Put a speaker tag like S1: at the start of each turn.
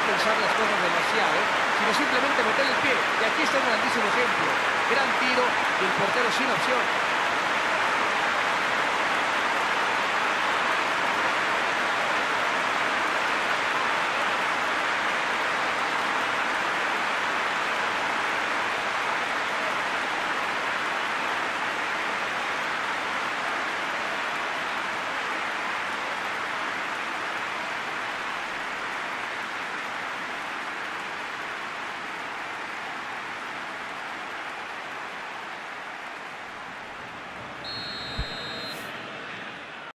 S1: pensar las cosas demasiado, sino simplemente meter el pie. Y aquí está un grandísimo ejemplo. Gran tiro y el portero sin opción.